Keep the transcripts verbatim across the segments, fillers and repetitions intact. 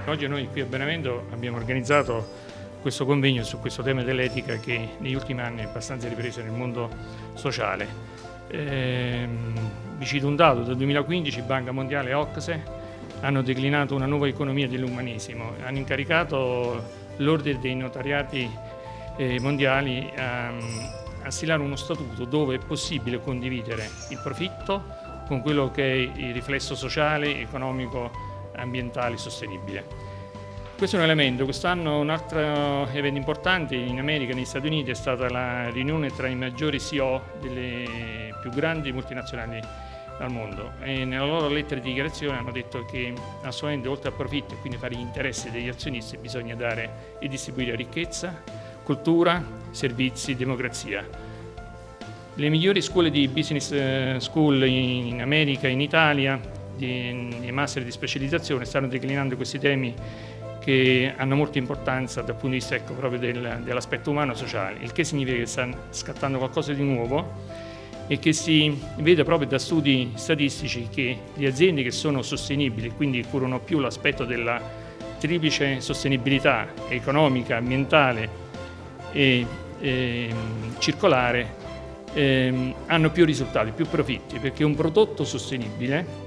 Oggi noi qui a Benevento abbiamo organizzato questo convegno su questo tema dell'etica che negli ultimi anni è abbastanza ripreso nel mondo sociale. Eh, vi cito un dato: dal duemilaquindici Banca Mondiale e O C S E hanno declinato una nuova economia dell'umanesimo, hanno incaricato l'ordine dei notariati eh, mondiali a, a stilare uno statuto dove è possibile condividere il profitto con quello che è il riflesso sociale, economico, ambientale sostenibile. Questo è un elemento. Quest'anno un altro evento importante in America, negli Stati Uniti, è stata la riunione tra i maggiori C E O delle più grandi multinazionali al mondo e nella loro lettera di dichiarazione hanno detto che assolutamente oltre al profitto e quindi fare gli interessi degli azionisti bisogna dare e distribuire ricchezza, cultura, servizi, democrazia. Le migliori scuole di business school in America e in Italia di master di specializzazione stanno declinando questi temi che hanno molta importanza dal punto di vista ecco, proprio del, dell'aspetto umano e sociale, il che significa che sta scattando qualcosa di nuovo e che si vede proprio da studi statistici che le aziende che sono sostenibili, quindi curano più l'aspetto della triplice sostenibilità economica, ambientale e, e circolare, eh, hanno più risultati, più profitti, perché un prodotto sostenibile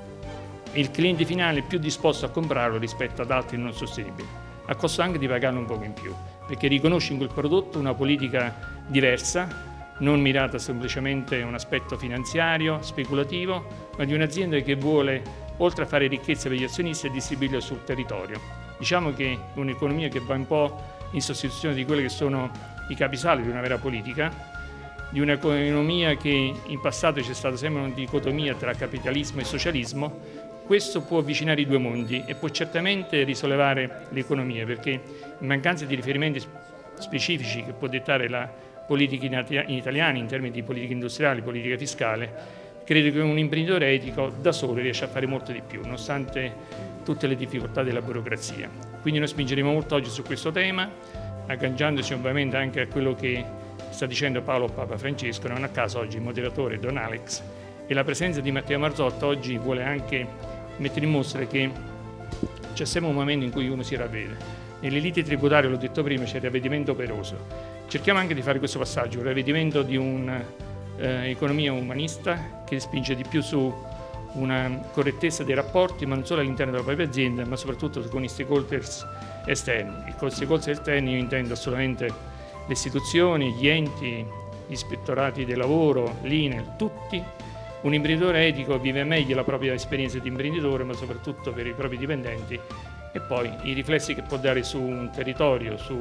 il cliente finale è più disposto a comprarlo rispetto ad altri non sostenibili, a costo anche di pagarlo un poco in più, perché riconosce in quel prodotto una politica diversa, non mirata semplicemente a un aspetto finanziario, speculativo, ma di un'azienda che vuole, oltre a fare ricchezza per gli azionisti, distribuirla sul territorio. Diciamo che è un'economia che va un po' in sostituzione di quelli che sono i capisaldi di una vera politica, di un'economia che in passato c'è stata sempre una dicotomia tra capitalismo e socialismo. Questo può avvicinare i due mondi e può certamente risollevare l'economia, perché in mancanza di riferimenti specifici che può dettare la politica in italiana in termini di politica industriale, politica fiscale, credo che un imprenditore etico da solo riesce a fare molto di più, nonostante tutte le difficoltà della burocrazia. Quindi noi spingeremo molto oggi su questo tema, agganciandoci ovviamente anche a quello che sta dicendo Paolo Papa Francesco. Non a caso oggi il moderatore è Don Alex e la presenza di Matteo Marzotto oggi vuole anche mettere in mostra che c'è sempre un momento in cui uno si ravvede. Nelle liti tributarie, l'ho detto prima, c'è il ravvedimento operoso. Cerchiamo anche di fare questo passaggio, un ravvedimento di un'economia eh, umanista che spinge di più su una correttezza dei rapporti, ma non solo all'interno della propria azienda, ma soprattutto con i stakeholders esterni. E con i stakeholders esterni io intendo assolutamente le istituzioni, gli enti, gli ispettorati del lavoro, l'I N E L, tutti. Un imprenditore etico vive meglio la propria esperienza di imprenditore, ma soprattutto per i propri dipendenti, e poi i riflessi che può dare su un territorio, su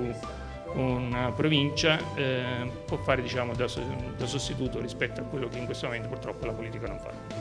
una provincia, eh, può fare diciamo, da, da sostituto rispetto a quello che in questo momento purtroppo la politica non fa.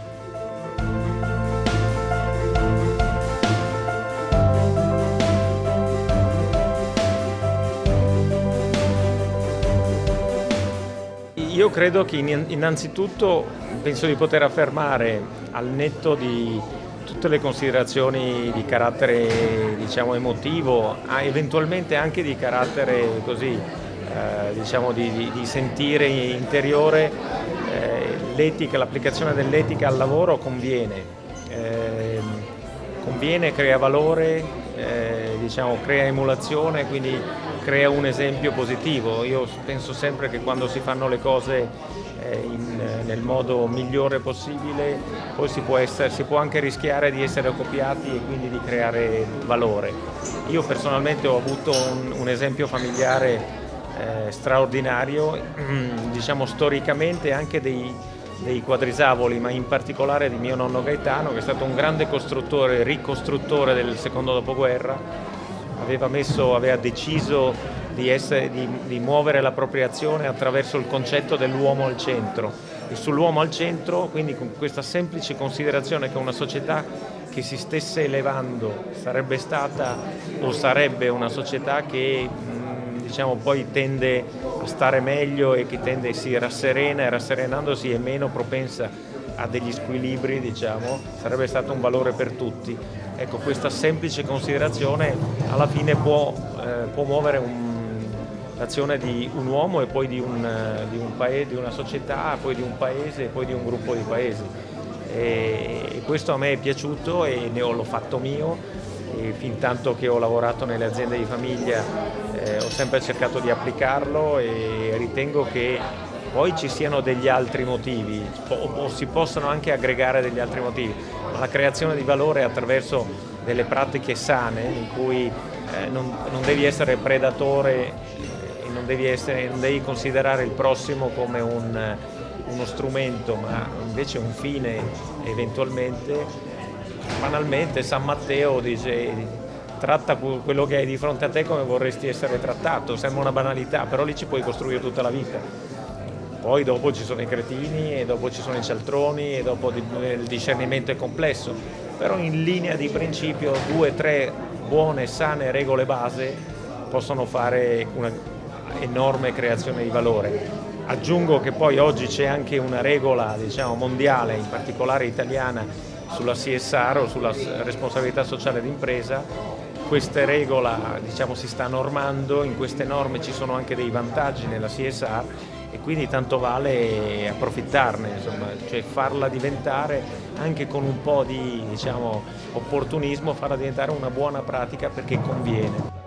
Io credo che innanzitutto penso di poter affermare, al netto di tutte le considerazioni di carattere diciamo emotivo, eventualmente anche di carattere così eh, diciamo di, di, di sentire interiore, eh, l'etica, l'applicazione dell'etica al lavoro conviene, eh, conviene, crea valore, eh, diciamo crea emulazione, quindi crea un esempio positivo. Io penso sempre che quando si fanno le cose eh, in, nel modo migliore possibile poi si può, essere, si può anche rischiare di essere copiati e quindi di creare valore. Io personalmente ho avuto un, un esempio familiare eh, straordinario, diciamo storicamente anche dei, dei quadrisavoli, ma in particolare di mio nonno Gaetano, che è stato un grande costruttore, ricostruttore del secondo dopoguerra. Aveva, messo, aveva deciso di, essere, di, di muovere la propria azione attraverso il concetto dell'uomo al centro e sull'uomo al centro, quindi con questa semplice considerazione che una società che si stesse elevando sarebbe stata o sarebbe una società che diciamo, poi tende a stare meglio e che tende si rasserena e rasserenandosi è meno propensa a degli squilibri, diciamo, sarebbe stato un valore per tutti. Ecco, questa semplice considerazione alla fine può, eh, può muovere l'azione di un uomo e poi di, un, di, un paese, di una società, poi di un paese e poi di un gruppo di paesi. E, e questo a me è piaciuto e ne ho, l'ho fatto mio e fin tanto che ho lavorato nelle aziende di famiglia eh, ho sempre cercato di applicarlo e ritengo che poi ci siano degli altri motivi o, o si possono anche aggregare degli altri motivi, ma la creazione di valore attraverso delle pratiche sane in cui eh, non, non devi essere predatore e non devi, essere, non devi considerare il prossimo come un, uno strumento, ma invece un fine eventualmente. Banalmente San Matteo dice: tratta quello che hai di fronte a te come vorresti essere trattato. Sembra una banalità, però lì ci puoi costruire tutta la vita. Poi dopo ci sono i cretini e dopo ci sono i cialtroni e dopo il discernimento è complesso, però in linea di principio due o tre buone, sane regole base possono fare una enorme creazione di valore. Aggiungo che poi oggi c'è anche una regola, diciamo, mondiale, in particolare italiana, sulla C S R o sulla responsabilità sociale d'impresa. Questa regola, diciamo, si sta normando, in queste norme ci sono anche dei vantaggi nella C S R e quindi tanto vale approfittarne, insomma, cioè farla diventare anche con un po' di, diciamo, opportunismo, farla diventare una buona pratica perché conviene.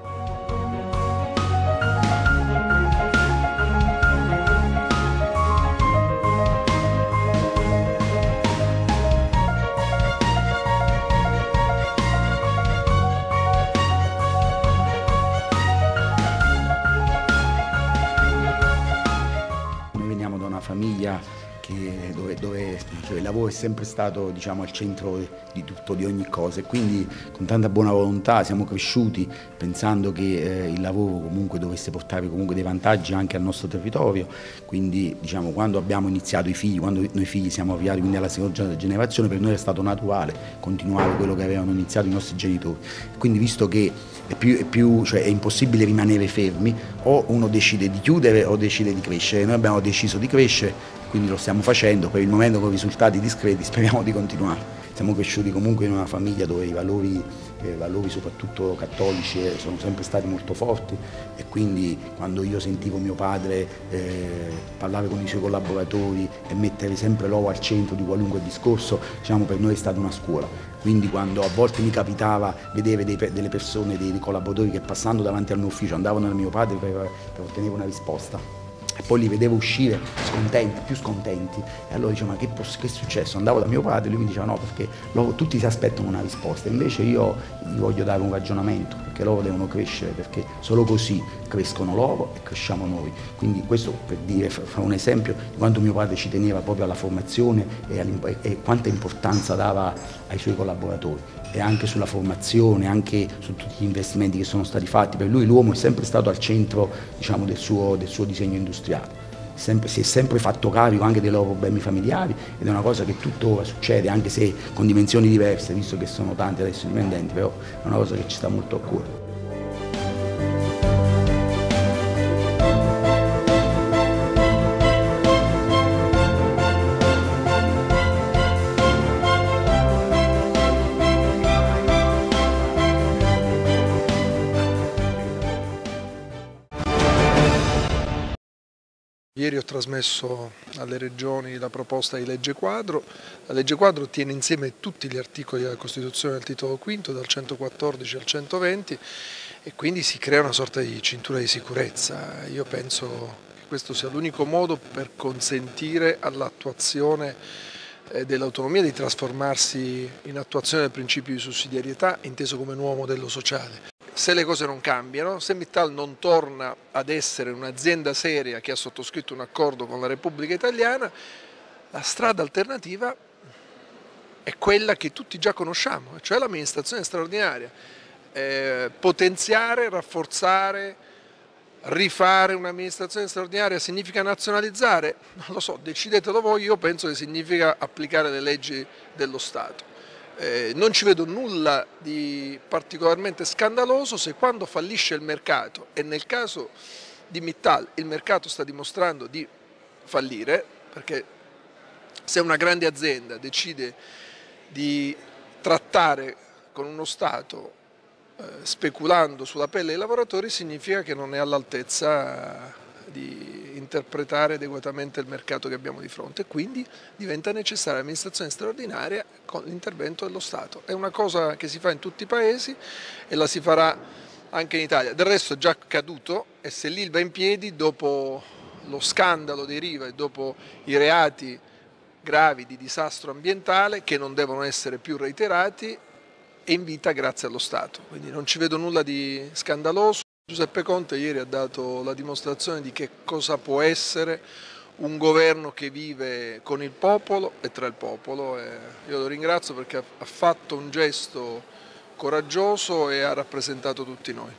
Famiglia che, dove, dove cioè, il lavoro è sempre stato, diciamo, al centro di tutto, di ogni cosa, e quindi con tanta buona volontà siamo cresciuti pensando che eh, il lavoro comunque dovesse portare comunque dei vantaggi anche al nostro territorio. Quindi, diciamo, quando abbiamo iniziato i figli, quando noi figli siamo arrivati quindi alla seconda generazione, per noi è stato naturale continuare quello che avevano iniziato i nostri genitori. Quindi, visto che è, più, è, più, cioè, è impossibile rimanere fermi, o uno decide di chiudere o decide di crescere. Noi abbiamo deciso di crescere, quindi lo stiamo facendo, per il momento con risultati discreti, speriamo di continuare. Siamo cresciuti comunque in una famiglia dove i valori, eh, valori soprattutto cattolici eh, sono sempre stati molto forti, e quindi quando io sentivo mio padre eh, parlare con i suoi collaboratori e mettere sempre l'uovo al centro di qualunque discorso, diciamo, per noi è stata una scuola. Quindi quando a volte mi capitava vedere dei, delle persone, dei, dei collaboratori che passando davanti al mio ufficio andavano da mio padre per, per ottenere una risposta, e poi li vedevo uscire scontenti, più scontenti, e allora dicevo: ma che, che è successo? Andavo da mio padre e lui mi diceva: no, perché loro, tutti si aspettano una risposta, invece io gli voglio dare un ragionamento, perché loro devono crescere, perché solo così crescono loro e cresciamo noi. Quindi questo per dire, fa un esempio di quanto mio padre ci teneva proprio alla formazione e, e quanta importanza dava ai suoi collaboratori, e anche sulla formazione, anche su tutti gli investimenti che sono stati fatti. Per lui l'uomo è sempre stato al centro, diciamo, del suo, del suo disegno industriale. Sempre, si è sempre fatto carico anche dei loro problemi familiari, ed è una cosa che tuttora succede, anche se con dimensioni diverse, visto che sono tanti adesso dipendenti, però è una cosa che ci sta molto a cuore. Ieri ho trasmesso alle regioni la proposta di legge quadro. La legge quadro tiene insieme tutti gli articoli della Costituzione del titolo quinto, dal centoquattordici al centoventi, e quindi si crea una sorta di cintura di sicurezza. Io penso che questo sia l'unico modo per consentire all'attuazione dell'autonomia di trasformarsi in attuazione del principio di sussidiarietà, inteso come nuovo modello sociale. Se le cose non cambiano, se Mittal non torna ad essere un'azienda seria che ha sottoscritto un accordo con la Repubblica Italiana, la strada alternativa è quella che tutti già conosciamo, cioè l'amministrazione straordinaria. Eh, potenziare, rafforzare, rifare un'amministrazione straordinaria significa nazionalizzare? Non lo so, decidetelo voi. Io penso che significa applicare le leggi dello Stato. Eh, non ci vedo nulla di particolarmente scandaloso se, quando fallisce il mercato, e nel caso di Mittal il mercato sta dimostrando di fallire, perché se una grande azienda decide di trattare con uno Stato eh, speculando sulla pelle dei lavoratori, significa che non è all'altezza di interpretare adeguatamente il mercato che abbiamo di fronte e quindi diventa necessaria l'amministrazione straordinaria con l'intervento dello Stato. È una cosa che si fa in tutti i paesi e la si farà anche in Italia. Del resto è già accaduto e se l'Ilva è in piedi dopo lo scandalo dei Riva e dopo i reati gravi di disastro ambientale che non devono essere più reiterati, è in vita grazie allo Stato. Quindi non ci vedo nulla di scandaloso. Giuseppe Conte ieri ha dato la dimostrazione di che cosa può essere un governo che vive con il popolo e tra il popolo. E io lo ringrazio perché ha fatto un gesto coraggioso e ha rappresentato tutti noi.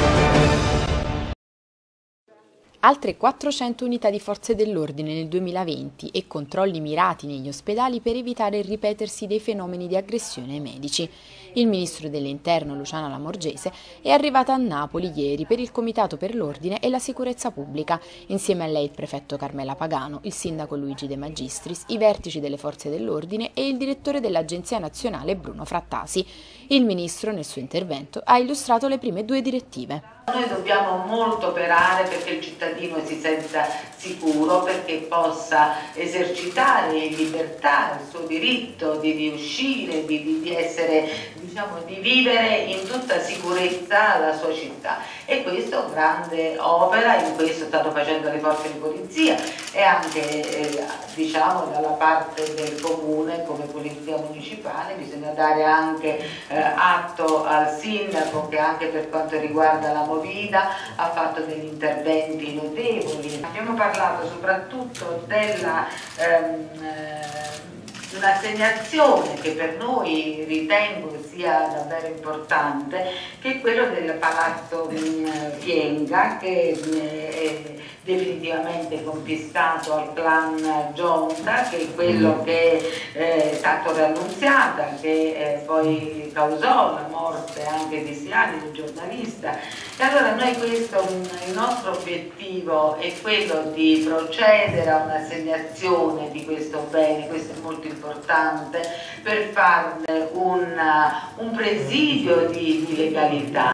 Altre quattrocento unità di forze dell'ordine nel duemilaventi e controlli mirati negli ospedali per evitare il ripetersi dei fenomeni di aggressione ai medici. Il ministro dell'Interno Luciana Lamorgese è arrivata a Napoli ieri per il Comitato per l'Ordine e la Sicurezza Pubblica. Insieme a lei il prefetto Carmela Pagano, il sindaco Luigi De Magistris, i vertici delle forze dell'ordine e il direttore dell'Agenzia Nazionale Bruno Frattasi. Il ministro nel suo intervento ha illustrato le prime due direttive. Noi dobbiamo molto operare perché il cittadino si senta sicuro, perché possa esercitare in libertà il suo diritto di riuscire, di, di, di essere, diciamo, di vivere in tutta sicurezza la sua città. E questa è una grande opera, in questo stanno facendo le forze di polizia e anche eh, diciamo dalla parte del comune come polizia municipale bisogna dare anche eh, atto al sindaco che anche per quanto riguarda la Movida ha fatto degli interventi notevoli. Abbiamo parlato soprattutto della ehm, un'assegnazione che per noi ritengo sia davvero importante, che è quello del Palazzo Vienga, che è definitivamente confiscato al clan Gionta, che è quello che è stato reannunziata, che poi causò la morte anche di Siani, del giornalista. E allora noi questo, il nostro obiettivo è quello di procedere a un'assegnazione di questo bene, questo è molto importante, per farne un, un presidio di, di legalità.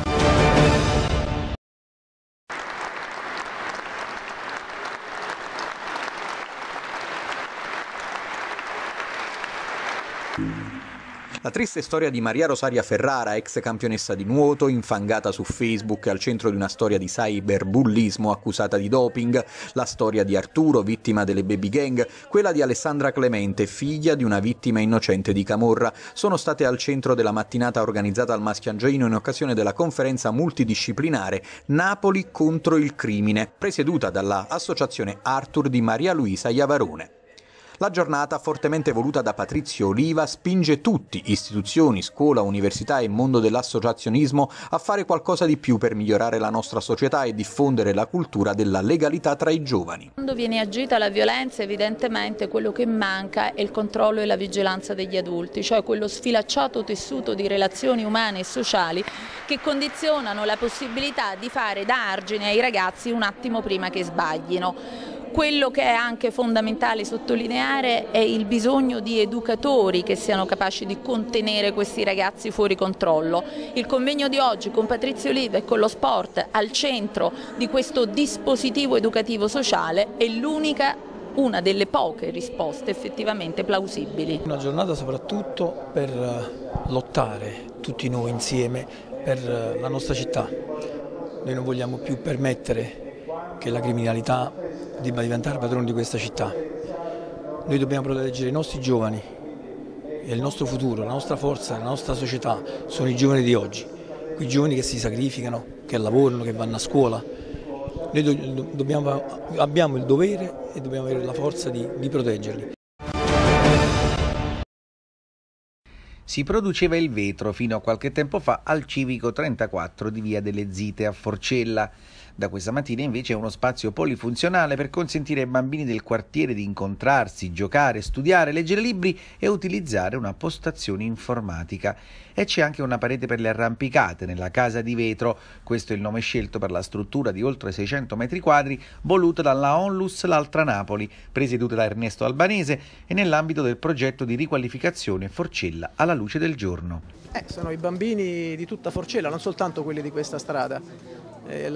La triste storia di Maria Rosaria Ferrara, ex campionessa di nuoto, infangata su Facebook al centro di una storia di cyberbullismo accusata di doping, la storia di Arturo, vittima delle baby gang, quella di Alessandra Clemente, figlia di una vittima innocente di camorra, sono state al centro della mattinata organizzata al Maschiangioino in occasione della conferenza multidisciplinare Napoli contro il crimine, presieduta dalla associazione Arthur di Maria Luisa Iavarone. La giornata, fortemente voluta da Patrizio Oliva, spinge tutti, istituzioni, scuola, università e mondo dell'associazionismo, a fare qualcosa di più per migliorare la nostra società e diffondere la cultura della legalità tra i giovani. Quando viene agita la violenza, evidentemente quello che manca è il controllo e la vigilanza degli adulti, cioè quello sfilacciato tessuto di relazioni umane e sociali che condizionano la possibilità di fare da argine ai ragazzi un attimo prima che sbaglino. Quello che è anche fondamentale sottolineare è il bisogno di educatori che siano capaci di contenere questi ragazzi fuori controllo. Il convegno di oggi con Patrizio Oliva e con lo sport al centro di questo dispositivo educativo sociale è l'unica, una delle poche risposte effettivamente plausibili. Una giornata soprattutto per lottare tutti noi insieme per la nostra città. Noi non vogliamo più permettere che la criminalità debba diventare padrone di questa città. Noi dobbiamo proteggere i nostri giovani e il nostro futuro, la nostra forza, la nostra società sono i giovani di oggi, quei giovani che si sacrificano, che lavorano, che vanno a scuola. Noi do, dobbiamo, abbiamo il dovere e dobbiamo avere la forza di, di proteggerli. Si produceva il vetro fino a qualche tempo fa al Civico trentaquattro di Via delle Zite a Forcella. Da questa mattina invece è uno spazio polifunzionale per consentire ai bambini del quartiere di incontrarsi, giocare, studiare, leggere libri e utilizzare una postazione informatica. E c'è anche una parete per le arrampicate nella Casa di Vetro. Questo è il nome scelto per la struttura di oltre seicento metri quadri voluta dalla Onlus L'Altra Napoli, presieduta da Ernesto Albanese e nell'ambito del progetto di riqualificazione Forcella alla luce del giorno. Eh, sono i bambini di tutta Forcella, non soltanto quelli di questa strada. Eh, la, la storia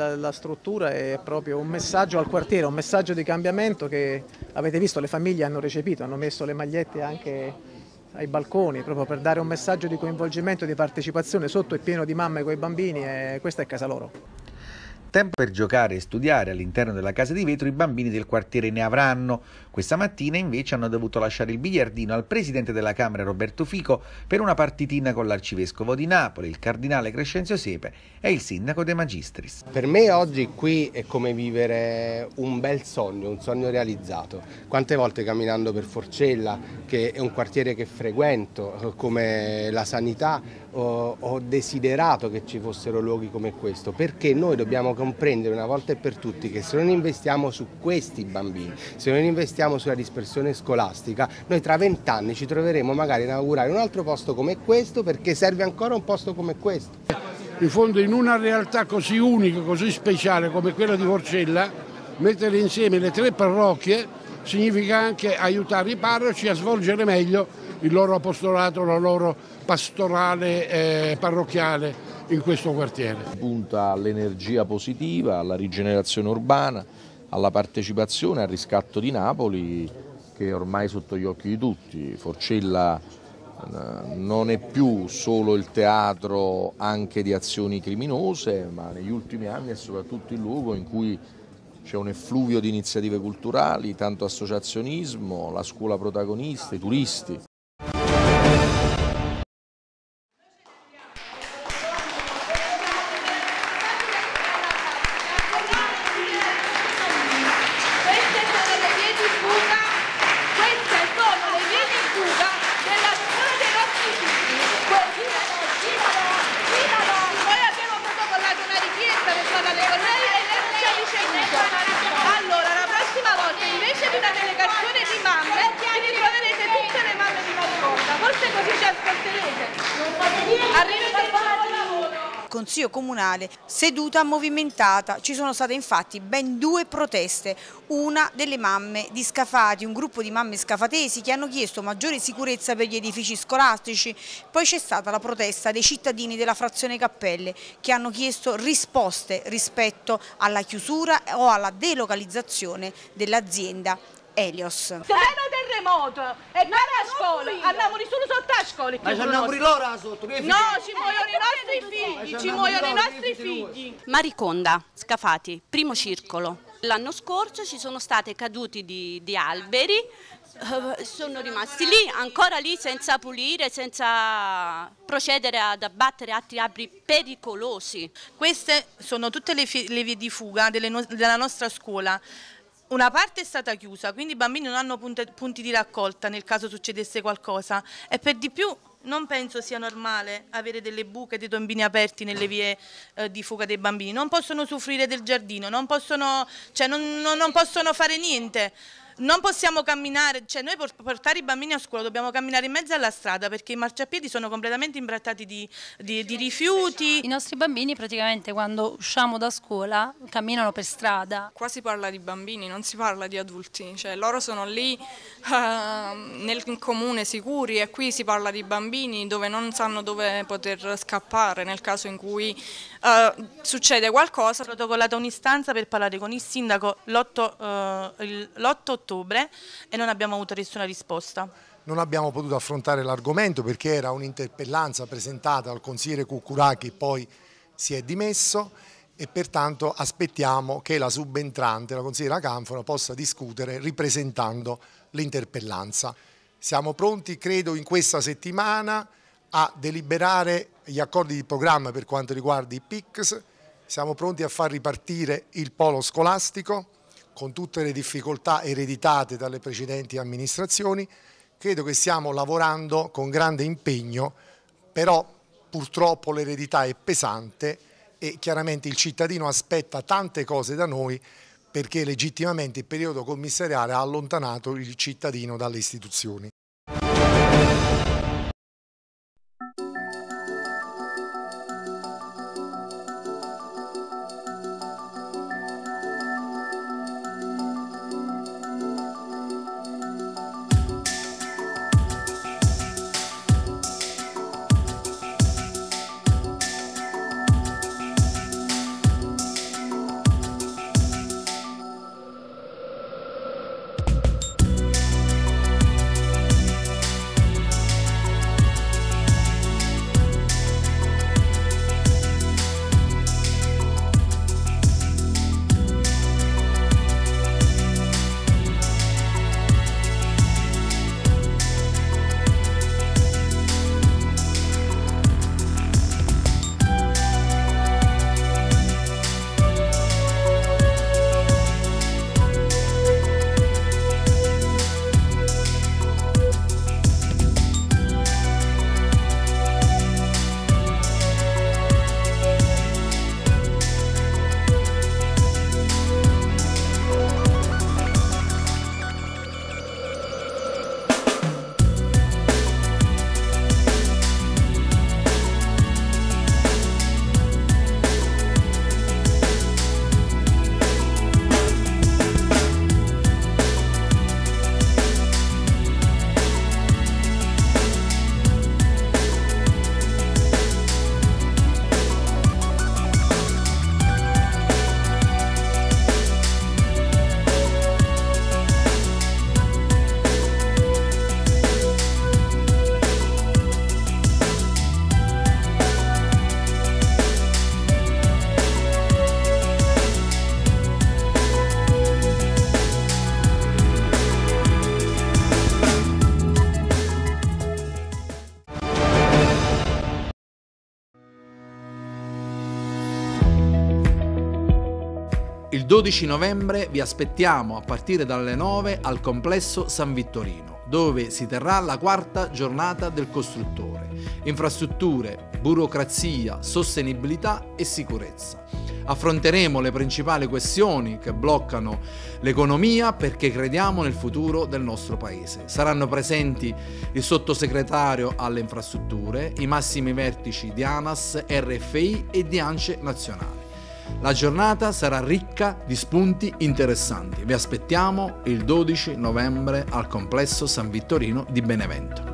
struttura è proprio un messaggio al quartiere, un messaggio di cambiamento che avete visto le famiglie hanno recepito, hanno messo le magliette anche ai balconi proprio per dare un messaggio di coinvolgimento e di partecipazione. Sotto è pieno di mamme con i bambini e questa è casa loro. Tempo per giocare e studiare all'interno della casa di vetro i bambini del quartiere ne avranno. Questa mattina invece hanno dovuto lasciare il biliardino al presidente della Camera Roberto Fico per una partitina con l'arcivescovo di Napoli, il cardinale Crescenzio Siepe e il sindaco De Magistris. Per me oggi qui è come vivere un bel sogno, un sogno realizzato. Quante volte camminando per Forcella, che è un quartiere che frequento, come la sanità, ho, ho desiderato che ci fossero luoghi come questo, perché noi dobbiamo comprendere una volta e per tutti che se non investiamo su questi bambini, se non investiamo sulla dispersione scolastica, noi tra vent'anni ci troveremo magari a inaugurare un altro posto come questo, perché serve ancora un posto come questo. In fondo, in una realtà così unica, così speciale come quella di Forcella, mettere insieme le tre parrocchie significa anche aiutare i parroci a svolgere meglio il loro apostolato, la loro pastorale eh, parrocchiale in questo quartiere. Punta all'energia positiva, alla rigenerazione urbana, alla partecipazione al riscatto di Napoli, che è ormai sotto gli occhi di tutti. Forcella non è più solo il teatro anche di azioni criminose, ma negli ultimi anni è soprattutto il luogo in cui c'è un effluvio di iniziative culturali, tanto associazionismo, la scuola protagonista, i turisti. Allora, la prossima volta invece di una delegazione di mamme, vi ritroverete tutte le mamme di nascosta. Forse così ci ascolterete. Arrivederci, buon lavoro. Consiglio comunale, seduta movimentata. Ci sono state infatti ben due proteste, una delle mamme di Scafati, un gruppo di mamme scafatesi che hanno chiesto maggiore sicurezza per gli edifici scolastici, poi c'è stata la protesta dei cittadini della frazione Cappelle che hanno chiesto risposte rispetto alla chiusura o alla delocalizzazione dell'azienda Elios. Se è un terremoto e non a scuola, andiamo solo sotto a scuola. Ma ci andiamo di loro sotto? No, ci muoiono i nostri figli, ci muoiono i nostri figli. Mariconda, Scafati, primo circolo. L'anno scorso ci sono state caduti di, di alberi, uh, sono rimasti lì, ancora lì senza pulire, senza procedere ad abbattere altri alberi pericolosi. Queste sono tutte le, le vie di fuga delle no della nostra scuola. Una parte è stata chiusa, quindi i bambini non hanno punti, punti di raccolta nel caso succedesse qualcosa, e per di più non penso sia normale avere delle buche, dei tombini aperti nelle vie eh, di fuga dei bambini. Non possono usufruire del giardino, non possono, cioè non, non, non possono fare niente. Non possiamo camminare, cioè noi per portare i bambini a scuola dobbiamo camminare in mezzo alla strada perché i marciapiedi sono completamente imbrattati di, di, di rifiuti. I nostri bambini praticamente quando usciamo da scuola camminano per strada. Qua si parla di bambini, non si parla di adulti, cioè loro sono lì uh, nel comune sicuri, e qui si parla di bambini dove non sanno dove poter scappare nel caso in cui uh, succede qualcosa. Ho protocollato un'istanza per parlare con il sindaco l'otto ottobre e non abbiamo avuto nessuna risposta. Non abbiamo potuto affrontare l'argomento perché era un'interpellanza presentata al consigliere Cuccurà, che poi si è dimesso, e pertanto aspettiamo che la subentrante, la consigliera Canfora, possa discutere ripresentando l'interpellanza. Siamo pronti, credo, in questa settimana a deliberare gli accordi di programma per quanto riguarda i P I C S, siamo pronti a far ripartire il polo scolastico con tutte le difficoltà ereditate dalle precedenti amministrazioni. Credo che stiamo lavorando con grande impegno, però purtroppo l'eredità è pesante e chiaramente il cittadino aspetta tante cose da noi, perché legittimamente il periodo commissariale ha allontanato il cittadino dalle istituzioni. Il dodici novembre vi aspettiamo a partire dalle nove al complesso San Vittorino, dove si terrà la quarta giornata del costruttore. Infrastrutture, burocrazia, sostenibilità e sicurezza. Affronteremo le principali questioni che bloccano l'economia perché crediamo nel futuro del nostro paese. Saranno presenti il sottosegretario alle infrastrutture, i massimi vertici di ANAS, R F I e di ANCE nazionale. La giornata sarà ricca di spunti interessanti. Vi aspettiamo il dodici novembre al complesso San Vittorino di Benevento.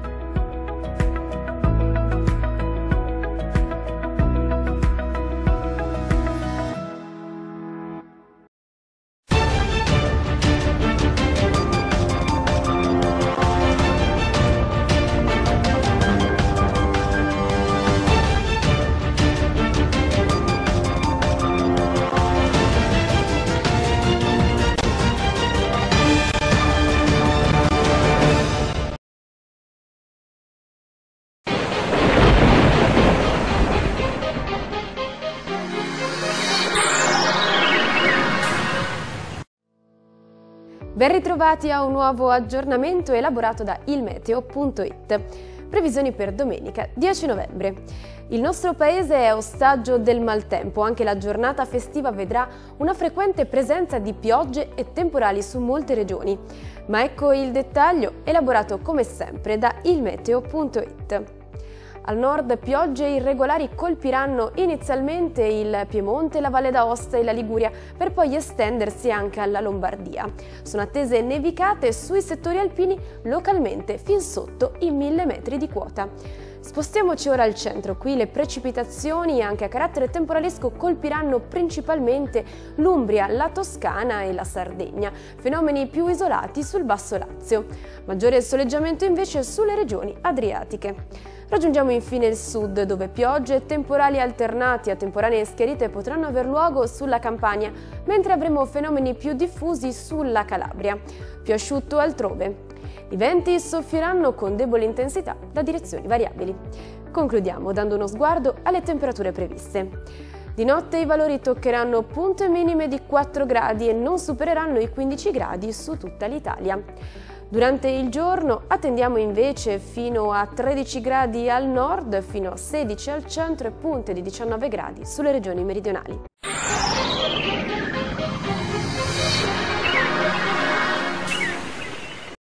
Ben ritrovati a un nuovo aggiornamento elaborato da ilmeteo punto it. Previsioni per domenica dieci novembre. Il nostro paese è ostaggio del maltempo, anche la giornata festiva vedrà una frequente presenza di piogge e temporali su molte regioni. Ma ecco il dettaglio elaborato come sempre da ilmeteo punto it. Al nord piogge irregolari colpiranno inizialmente il Piemonte, la Valle d'Aosta e la Liguria, per poi estendersi anche alla Lombardia. Sono attese nevicate sui settori alpini localmente fin sotto i mille metri di quota. Spostiamoci ora al centro, qui le precipitazioni anche a carattere temporalesco colpiranno principalmente l'Umbria, la Toscana e la Sardegna, fenomeni più isolati sul Basso Lazio. Maggiore soleggiamento invece sulle regioni adriatiche. Raggiungiamo infine il sud, dove piogge e temporali alternati a temporanee schiarite potranno aver luogo sulla Campania, mentre avremo fenomeni più diffusi sulla Calabria, più asciutto altrove. I venti soffieranno con debole intensità da direzioni variabili. Concludiamo dando uno sguardo alle temperature previste. Di notte i valori toccheranno punte minime di quattro gradi e non supereranno i quindici gradi su tutta l'Italia. Durante il giorno attendiamo invece fino a tredici gradi al nord, fino a sedici al centro e punte di diciannove gradi sulle regioni meridionali.